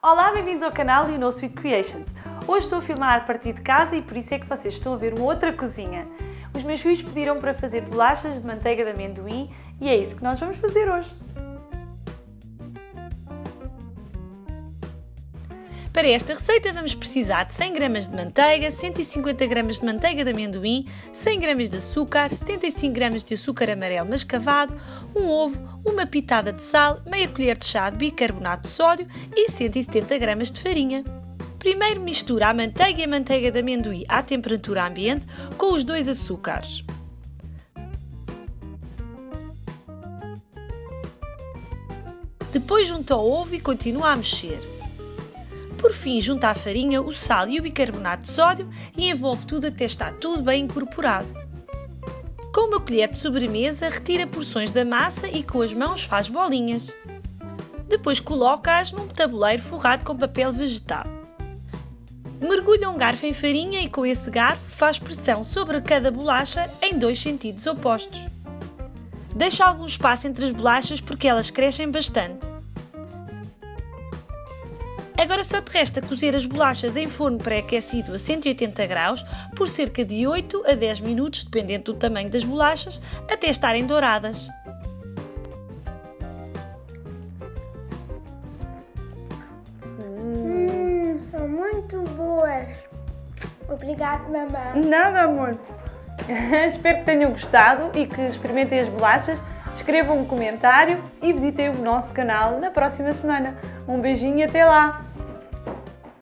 Olá, bem-vindos ao canal You Know Sweet Creations. Hoje estou a filmar a partir de casa e por isso é que vocês estão a ver uma outra cozinha. Os meus filhos pediram para fazer bolachas de manteiga de amendoim e é isso que nós vamos fazer hoje. Para esta receita vamos precisar de 100 gramas de manteiga, 150 gramas de manteiga de amendoim, 100 gramas de açúcar, 75 gramas de açúcar amarelo mascavado, um ovo, uma pitada de sal, meia colher de chá de bicarbonato de sódio e 170 gramas de farinha. Primeiro mistura a manteiga e a manteiga de amendoim à temperatura ambiente com os dois açúcares. Depois junta o ovo e continua a mexer. Por fim, junta à farinha o sal e o bicarbonato de sódio e envolve tudo até estar tudo bem incorporado. Com uma colher de sobremesa, retira porções da massa e com as mãos faz bolinhas. Depois coloca-as num tabuleiro forrado com papel vegetal. Mergulha um garfo em farinha e com esse garfo faz pressão sobre cada bolacha em 2 sentidos opostos. Deixa algum espaço entre as bolachas porque elas crescem bastante. Agora só te resta cozer as bolachas em forno pré-aquecido a 180 graus por cerca de 8 a 10 minutos, dependendo do tamanho das bolachas, até estarem douradas. São muito boas. Obrigada, mamãe. Nada, amor. Espero que tenham gostado e que experimentem as bolachas. Escrevam um comentário e visitem o nosso canal na próxima semana. Um beijinho e até lá!